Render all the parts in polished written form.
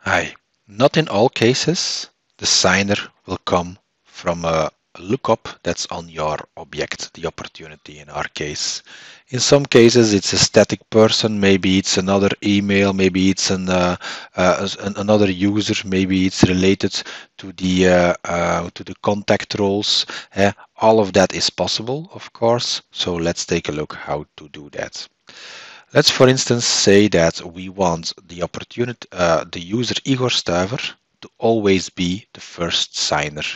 Hi. Not in all cases, the signer will come from a lookup that's on your object, the opportunity in our case. In some cases, it's a static person, maybe it's another email, maybe it's another user, maybe it's related to the contact roles. All of that is possible, of course. So let's take a look how to do that. Let's, for instance, say that we want the user Igor Stuiver to always be the first signer.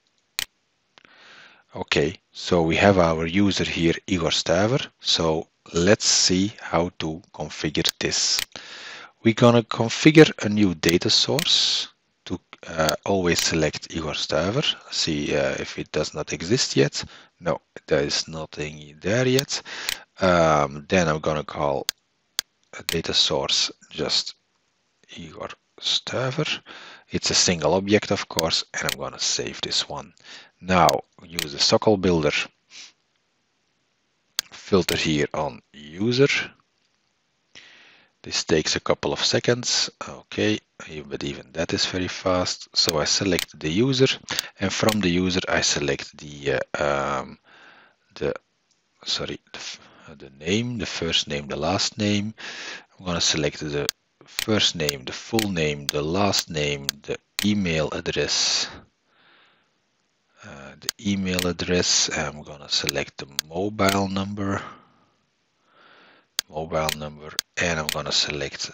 Okay, so we have our user here, Igor Stuiver. So let's see how to configure this. We're gonna configure a new data source to always select Igor Stuiver. See if it does not exist yet. No, there is nothing there yet. Then I'm gonna call a data source just Igor Stuiver. It's a single object, of course, and I'm going to save this one. Now use the SOQL builder filter here on user. This takes a couple of seconds. Okay, but even that is very fast. So I select the user, and from the user I select the name, the first name, the last name. I'm going to select the first name, the full name, the last name, the email address. I'm going to select the mobile number, and I'm going to select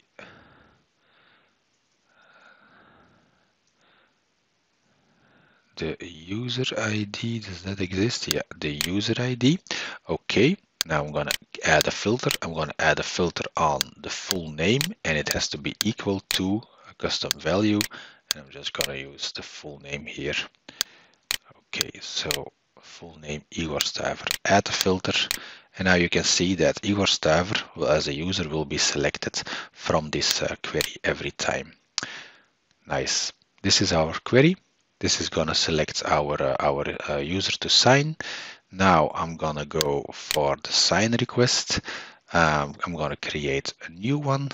the user ID. Does that exist? Yeah, the user ID. Okay, now I'm going to add a filter. I'm going to add a filter on the full name, and it has to be equal to a custom value. And I'm just going to use the full name here. Okay, so full name Igor Stuiver. Add a filter, and now you can see that Igor Stuiver as a user will be selected from this query every time. Nice. This is our query. This is gonna select our user to sign. Now I'm gonna go for the sign request. I'm gonna create a new one.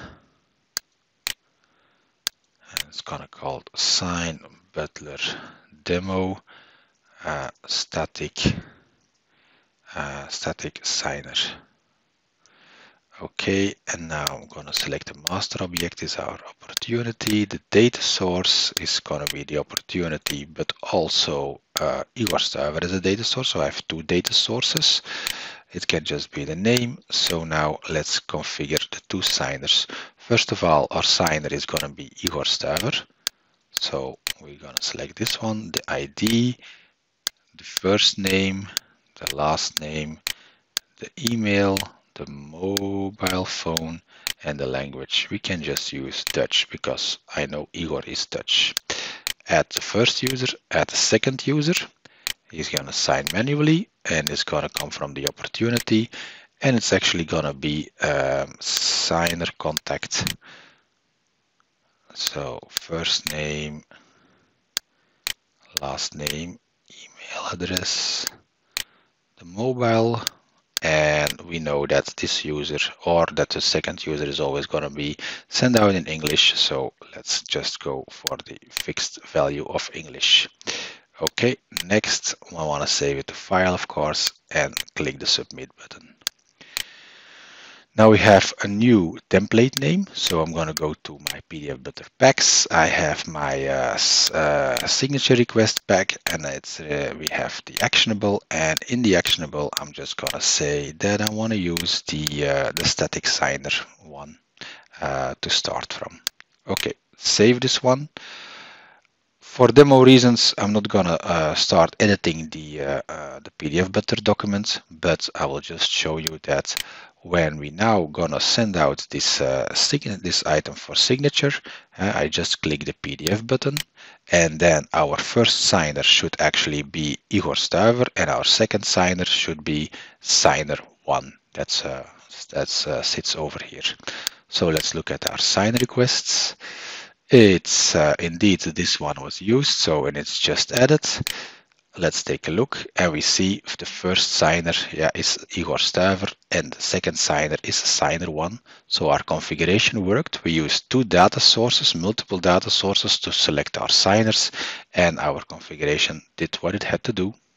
And it's gonna call sign butler demo static signer. Okay, and now I'm going to select the master object is our opportunity. The data source is going to be the opportunity, but also Igor Stuiver is a data source. So I have two data sources. It can just be the name. So now let's configure the two signers. First of all, our signer is going to be Igor Stuiver. So we're going to select this one, the ID, the first name, the last name, the email, the mobile phone, and the language. We can just use Dutch because I know Igor is Dutch. Add the first user, add the second user. He's going to sign manually, and it's going to come from the opportunity, and it's actually going to be signer contact. So first name, last name, email address, the mobile, and we know that this user or that the second user is always going to be sent out in English. So let's just go for the fixed value of English. Okay, next I want to save it to file, of course, and click the submit button. Now we have a new template name, so I'm going to go to my PDF Butler packs. I have my signature request pack, and we have the actionable. And in the actionable, I'm just going to say that I want to use the static signer one to start from. Okay, save this one. For demo reasons, I'm not gonna start editing the PDF Butler document, but I will just show you that when we now gonna send out this item for signature, I just click the PDF button, and then our first signer should actually be Igor Stuiver, and our second signer should be signer 1. That sits over here. So let's look at our sign requests. It's indeed this one was used, so and it's just added. Let's take a look, and we see the first signer is Igor Stuiver, and the second signer is signer 1. So our configuration worked. We used two data sources, multiple data sources to select our signers, and our configuration did what it had to do.